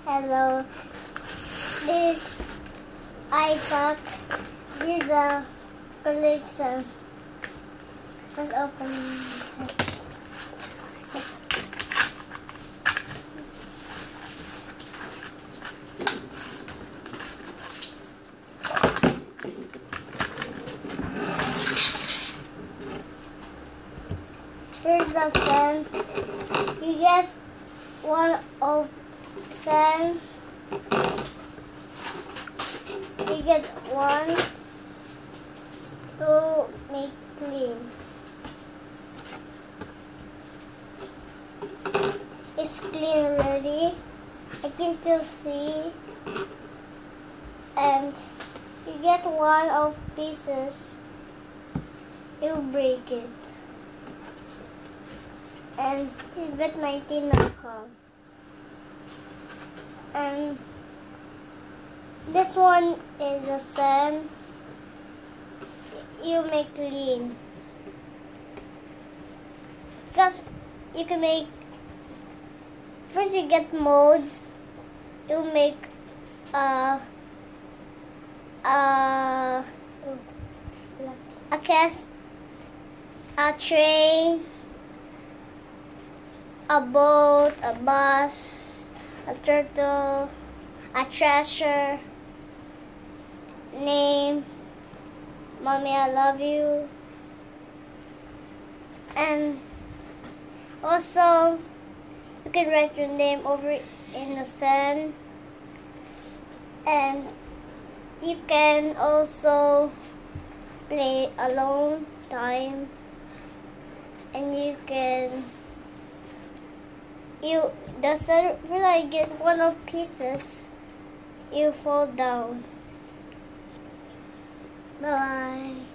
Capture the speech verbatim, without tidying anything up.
Hello, this Isaac. Here's the collection. Let's open it. Here's the sand. You get one of sand. You get one to make clean. It's clean already. I can still see. And you get one of pieces. You break it. And you get nineteen now come. And this one is the sand. You make clean. Because you can make, first you get molds. You make uh, uh, a cast, a train, a boat, a bus, a turtle, a treasure, name, Mommy I love you, and also you can write your name over in the sand, and you can also play alone time, and you can You the sand when I get one of pieces, you fall down. Bye.